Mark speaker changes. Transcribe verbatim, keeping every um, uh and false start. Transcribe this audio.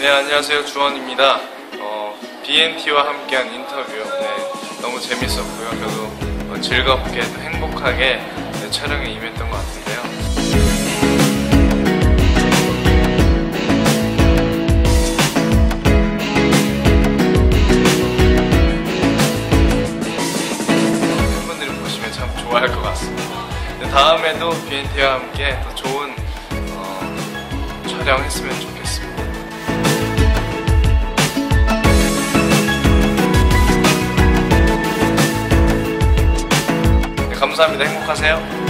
Speaker 1: 네, 안녕하세요. 주원입니다. 어, 비엔티와 함께한 인터뷰 네, 너무 재밌었고요. 저도 어, 즐겁게 또 행복하게 네, 촬영에 임했던 것 같은데요. 팬분들이 보시면 참 좋아할 것 같습니다. 네, 다음에도 비엔티와 함께 또 좋은 어, 촬영했으면 좋겠습니다. 감사합니다. 행복하세요.